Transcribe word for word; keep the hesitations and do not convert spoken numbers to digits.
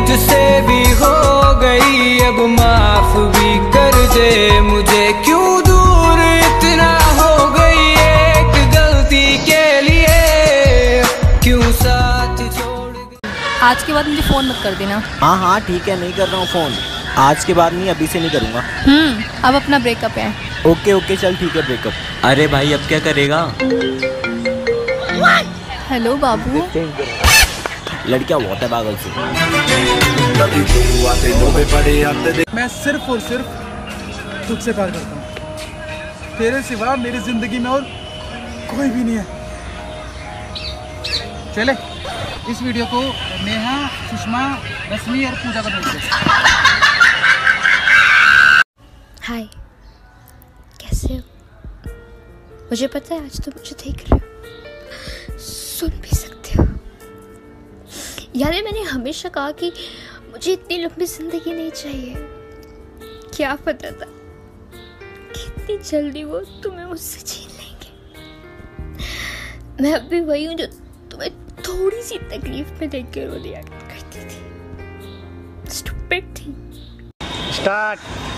तुझसे भी हो गई, अब माफ भी कर दे मुझे। क्यों दूर इतना हो गई एक गलती के लिए, क्यों साथ छोड़ गई। आज के बाद मुझे फोन मत कर देना। हाँ हाँ ठीक है, नहीं कर रहा हूँ फोन। आज के बाद नहीं, अभी से नहीं करूँगा। हम्म अब अपना ब्रेकअप है। ओके ओके चल ठीक है, ब्रेकअप। अरे भाई अब क्या करेगा? हेलो बाबू। लड़कियां बहुत है पागल से। मैं सिर्फ और सिर्फ तुझसे प्यार करता हूँ, तेरे सिवा मेरी जिंदगी में और कोई भी नहीं है। चले इस वीडियो को नेहा, सुषमा, रश्मि और पूजा का भेज दे। हाय, कैसे हो? मुझे पता है आज तुम मुझे देख रहे हो, सुन भी सकते हो। यार मैंने हमेशा कहा कि मुझे इतनी लंबी जिंदगी नहीं चाहिए। क्या पता था कि इतनी जल्दी वो तुम्हें मुझसे छीन लेंगे। मैं अब भी वही हूँ जो तुम्हें थोड़ी सी तकलीफ में देख के रो दिया करती थी। स्टूपिड थी। स्टार्ट।